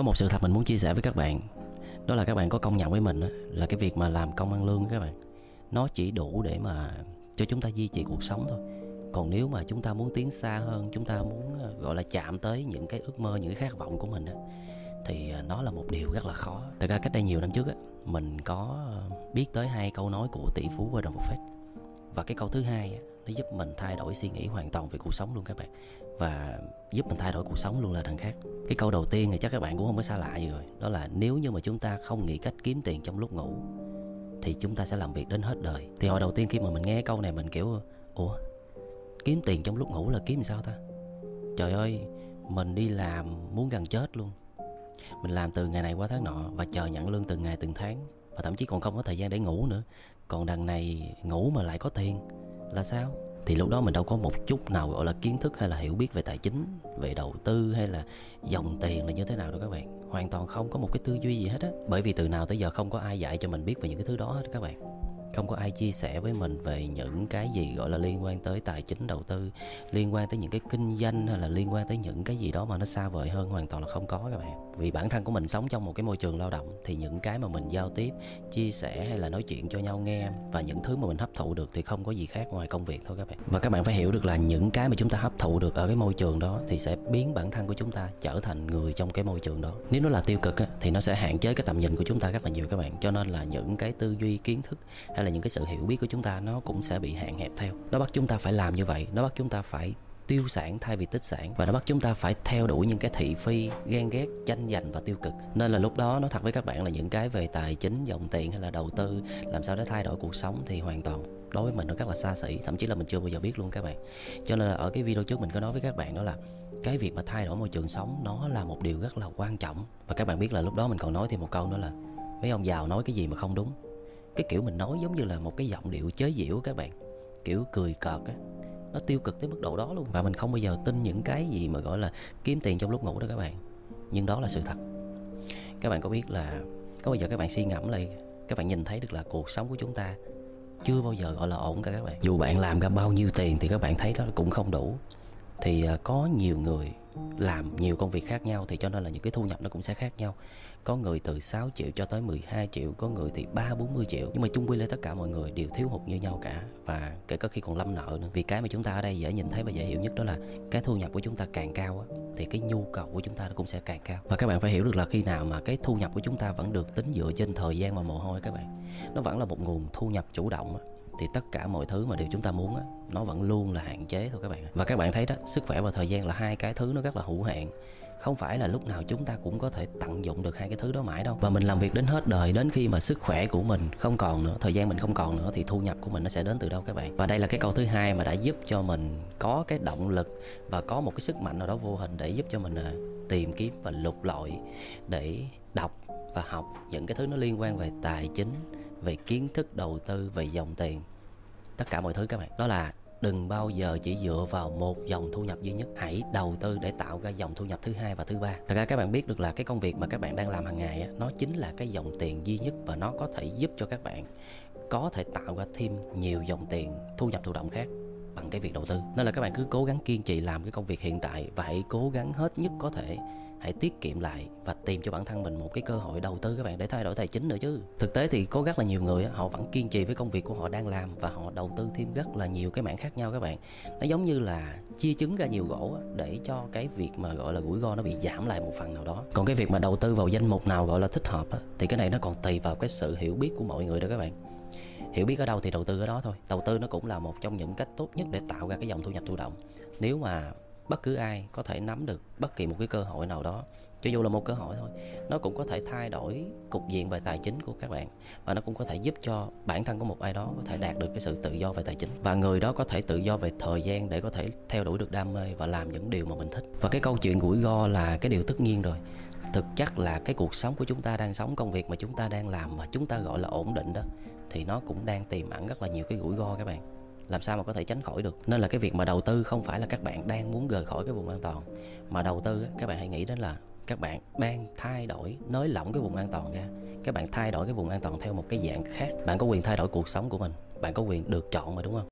Có một sự thật mình muốn chia sẻ với các bạn. Đó là các bạn có công nhận với mình á, là cái việc mà làm công ăn lương các bạn, nó chỉ đủ để mà cho chúng ta duy trì cuộc sống thôi. Còn nếu mà chúng ta muốn tiến xa hơn, chúng ta muốn gọi là chạm tới những cái ước mơ, những cái khát vọng của mình á, thì nó là một điều rất là khó. Thật ra cách đây nhiều năm trước á, mình có biết tới hai câu nói của tỷ phú Warren Buffett. Và cái câu thứ hai á, nó giúp mình thay đổi suy nghĩ hoàn toàn về cuộc sống luôn các bạn. Và giúp mình thay đổi cuộc sống luôn là đằng khác. Cái câu đầu tiên thì chắc các bạn cũng không có xa lạ gì rồi. Đó là nếu như mà chúng ta không nghĩ cách kiếm tiền trong lúc ngủ thì chúng ta sẽ làm việc đến hết đời. Thì hồi đầu tiên khi mà mình nghe câu này mình kiểu ủa, kiếm tiền trong lúc ngủ là kiếm sao ta? Trời ơi, mình đi làm muốn gần chết luôn. Mình làm từ ngày này qua tháng nọ và chờ nhận lương từng ngày từng tháng, và thậm chí còn không có thời gian để ngủ nữa. Còn đằng này ngủ mà lại có tiền là sao? Thì lúc đó mình đâu có một chút nào gọi là kiến thức hay là hiểu biết về tài chính, về đầu tư hay là dòng tiền là như thế nào đâu các bạn. Hoàn toàn không có một cái tư duy gì hết á. Bởi vì từ nào tới giờ không có ai dạy cho mình biết về những cái thứ đó hết các bạn. Không có ai chia sẻ với mình về những cái gì gọi là liên quan tới tài chính đầu tư, liên quan tới những cái kinh doanh, hay là liên quan tới những cái gì đó mà nó xa vời hơn, hoàn toàn là không có các bạn. Vì bản thân của mình sống trong một cái môi trường lao động, thì những cái mà mình giao tiếp, chia sẻ hay là nói chuyện cho nhau nghe, và những thứ mà mình hấp thụ được thì không có gì khác ngoài công việc thôi các bạn. Và các bạn phải hiểu được là những cái mà chúng ta hấp thụ được ở cái môi trường đó thì sẽ biến bản thân của chúng ta trở thành người trong cái môi trường đó. Nếu nó là tiêu cực á, thì nó sẽ hạn chế cái tầm nhìn của chúng ta rất là nhiều các bạn. Cho nên là những cái tư duy, kiến thức hay là những cái sự hiểu biết của chúng ta nó cũng sẽ bị hạn hẹp theo. Nó bắt chúng ta phải làm như vậy, nó bắt chúng ta phải tiêu sản thay vì tích sản, và nó bắt chúng ta phải theo đuổi những cái thị phi, ghen ghét, tranh giành và tiêu cực. Nên là lúc đó nói thật với các bạn là những cái về tài chính, dòng tiền hay là đầu tư, làm sao để thay đổi cuộc sống thì hoàn toàn đối với mình nó rất là xa xỉ, thậm chí là mình chưa bao giờ biết luôn các bạn. Cho nên là ở cái video trước mình có nói với các bạn đó là cái việc mà thay đổi môi trường sống nó là một điều rất là quan trọng. Và các bạn biết là lúc đó mình còn nói thêm một câu nữa là mấy ông giàu nói cái gì mà không đúng. Cái kiểu mình nói giống như là một cái giọng điệu chế giễu các bạn, kiểu cười cợt á. Nó tiêu cực tới mức độ đó luôn. Và mình không bao giờ tin những cái gì mà gọi là kiếm tiền trong lúc ngủ đó các bạn. Nhưng đó là sự thật. Các bạn có biết là có bao giờ các bạn suy ngẫm lại, các bạn nhìn thấy được là cuộc sống của chúng ta chưa bao giờ gọi là ổn cả các bạn. Dù bạn làm ra bao nhiêu tiền thì các bạn thấy đó cũng không đủ. Thì có nhiều người làm nhiều công việc khác nhau, thì cho nên là những cái thu nhập nó cũng sẽ khác nhau. Có người từ 6 triệu cho tới 12 triệu, có người thì 30-40 triệu. Nhưng mà chung quy lại tất cả mọi người đều thiếu hụt như nhau cả. Và kể cả khi còn lâm nợ nữa. Vì cái mà chúng ta ở đây dễ nhìn thấy và dễ hiểu nhất đó là cái thu nhập của chúng ta càng cao á, thì cái nhu cầu của chúng ta nó cũng sẽ càng cao. Và các bạn phải hiểu được là khi nào mà cái thu nhập của chúng ta vẫn được tính dựa trên thời gian và mồ hôi các bạn, nó vẫn là một nguồn thu nhập chủ động á, thì tất cả mọi thứ mà điều chúng ta muốn á, nó vẫn luôn là hạn chế thôi các bạn. Và các bạn thấy đó, sức khỏe và thời gian là hai cái thứ nó rất là hữu hạn. Không phải là lúc nào chúng ta cũng có thể tận dụng được hai cái thứ đó mãi đâu. Và mình làm việc đến hết đời, đến khi mà sức khỏe của mình không còn nữa, thời gian mình không còn nữa, thì thu nhập của mình nó sẽ đến từ đâu các bạn. Và đây là cái câu thứ hai mà đã giúp cho mình có cái động lực và có một cái sức mạnh nào đó vô hình để giúp cho mình tìm kiếm và lục lọi, để đọc và học những cái thứ nó liên quan về tài chính, về kiến thức đầu tư, về dòng tiền, tất cả mọi thứ các bạn. Đó là đừng bao giờ chỉ dựa vào một dòng thu nhập duy nhất. Hãy đầu tư để tạo ra dòng thu nhập thứ hai và thứ ba. Thật ra các bạn biết được là cái công việc mà các bạn đang làm hàng ngày á, nó chính là cái dòng tiền duy nhất, và nó có thể giúp cho các bạn có thể tạo ra thêm nhiều dòng tiền thu nhập thụ động khác bằng cái việc đầu tư. Nên là các bạn cứ cố gắng kiên trì làm cái công việc hiện tại, và hãy cố gắng hết nhất có thể. Hãy tiết kiệm lại và tìm cho bản thân mình một cái cơ hội đầu tư các bạn, để thay đổi tài chính nữa chứ. Thực tế thì có rất là nhiều người họ vẫn kiên trì với công việc của họ đang làm, và họ đầu tư thêm rất là nhiều cái mảng khác nhau các bạn. Nó giống như là chia trứng ra nhiều gỗ để cho cái việc mà gọi là rủi ro nó bị giảm lại một phần nào đó. Còn cái việc mà đầu tư vào danh mục nào gọi là thích hợp thì cái này nó còn tùy vào cái sự hiểu biết của mọi người đó các bạn. Hiểu biết ở đâu thì đầu tư ở đó thôi. Đầu tư nó cũng là một trong những cách tốt nhất để tạo ra cái dòng thu nhập thụ động. Nếu mà bất cứ ai có thể nắm được bất kỳ một cái cơ hội nào đó, cho dù là một cơ hội thôi, nó cũng có thể thay đổi cục diện về tài chính của các bạn, và nó cũng có thể giúp cho bản thân của một ai đó có thể đạt được cái sự tự do về tài chính, và người đó có thể tự do về thời gian để có thể theo đuổi được đam mê và làm những điều mà mình thích. Và cái câu chuyện rủi ro là cái điều tất nhiên rồi. Thực chất là cái cuộc sống của chúng ta đang sống, công việc mà chúng ta đang làm mà chúng ta gọi là ổn định đó, thì nó cũng đang tiềm ẩn rất là nhiều cái rủi ro các bạn. Làm sao mà có thể tránh khỏi được. Nên là cái việc mà đầu tư không phải là các bạn đang muốn rời khỏi cái vùng an toàn, mà đầu tư các bạn hãy nghĩ đến là các bạn đang thay đổi, nới lỏng cái vùng an toàn ra. Các bạn thay đổi cái vùng an toàn theo một cái dạng khác. Bạn có quyền thay đổi cuộc sống của mình, bạn có quyền được chọn mà, đúng không?